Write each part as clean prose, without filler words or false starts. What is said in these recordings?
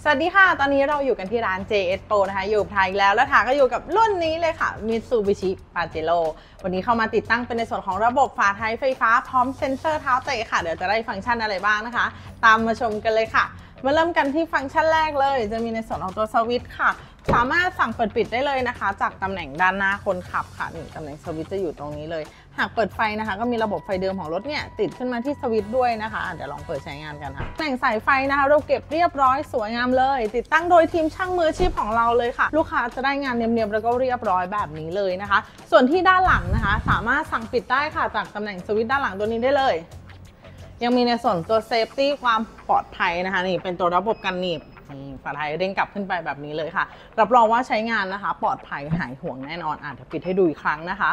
วัสดีค่ะตอนนี้เราอยู่กันที่ร้าน JS Pro นะคะอยู่ไทยแล้วถาก็อยู่กับรุ่นนี้เลยค่ะ Mitsubishi Pajero วันนี้เข้ามาติดตั้งเป็นในส่วนของระบบฝาท้ายไฟฟ้าพร้อมเซ็นเซอร์เท้าเตะค่ะเดี๋ยวจะได้ฟังก์ชันอะไรบ้างนะคะตามมาชมกันเลยค่ะมาเริ่มกันที่ฟังก์ชันแรกเลยจะมีในส่วนของตัวสวิตช์ค่ะสามารถสั่งเปิดปิดได้เลยนะคะจากตำแหน่งด้านหน้าคนขับค่ะนี่ตำแหน่งสวิตช์จะอยู่ตรงนี้เลยหากเปิดไฟนะคะก็มีระบบไฟเดิมของรถเนี่ยติดขึ้นมาที่สวิตช์ด้วยนะคะเดี๋ยวลองเปิดใช้งานกันค่ะตำแหน่งสายไฟนะคะเราเก็บเรียบร้อยสวยงามเลยติดตั้งโดยทีมช่างมืออาชีพของเราเลยค่ะลูกค้าจะได้งานเนียบๆแล้วก็เรียบร้อยแบบนี้เลยนะคะส่วนที่ด้านหลังนะคะสามารถสั่งปิดได้ค่ะจากตำแหน่งสวิตช์ด้านหลังตัวนี้ได้เลยยังมีในส่วนตัวเซฟตี้ความปลอดภัยนะคะนี่เป็นตัวระบบกันหนีบฝาท้ายเด้งกลับขึ้นไปแบบนี้เลยค่ะรับรองว่าใช้งานนะคะปลอดภัยหายห่วงแน่นอนจะปิดให้ดูอีกครั้งนะคะ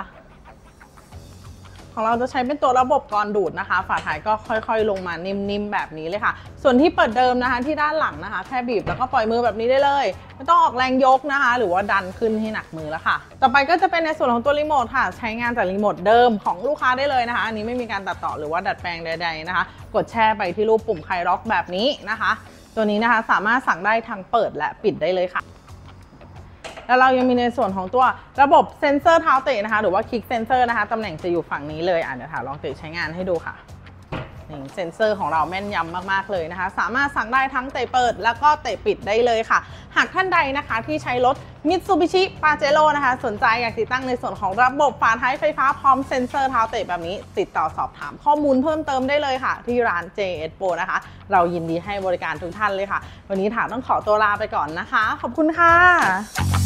ของเราจะใช้เป็นตัวระบบกรองดูดนะคะฝาท้ายก็ค่อยๆลงมานิ่มๆแบบนี้เลยค่ะส่วนที่เปิดเดิมนะคะที่ด้านหลังนะคะแค่บีบแล้วก็ปล่อยมือแบบนี้ได้เลยไม่ต้องออกแรงยกนะคะหรือว่าดันขึ้นให้หนักมือแล้วค่ะต่อไปก็จะเป็นในส่วนของตัวรีโมทค่ะใช้งานจากรีโมทเดิมของลูกค้าได้เลยนะคะอันนี้ไม่มีการตัดต่อหรือว่าดัดแปลงใดๆนะคะกดแช่ไปที่รูปปุ่มไคล็อกแบบนี้นะคะตัวนี้นะคะสามารถสั่งได้ทั้งเปิดและปิดได้เลยค่ะแล้วเรายังมีในส่วนของตัวระบบเซ็นเซอร์เท้าเตะนะคะหรือว่าคลิกเซ็นเซอร์นะคะตำแหน่งจะอยู่ฝั่งนี้เลยเดี๋ยวถาลองเตะใช้งานให้ดูค่ะนี่เซ็นเซอร์ของเราแม่นยำมากๆเลยนะคะสามารถสั่งได้ทั้งเตะเปิดแล้วก็เตะปิดได้เลยค่ะหากท่านใดนะคะที่ใช้รถ Mitsubishi Pajero นะคะสนใจอยากติดตั้งในส่วนของระบบฝาท้ายไฟฟ้าพร้อมเซ็นเซอร์เท้าเตะแบบนี้ติดต่อสอบถามข้อมูลเพิ่มเติมได้เลยค่ะที่ร้าน JS Pro นะคะเรายินดีให้บริการทุกท่านเลยค่ะวันนี้ถาต้องขอตัวลาไปก่อนนะคะขอบคุณค่ะ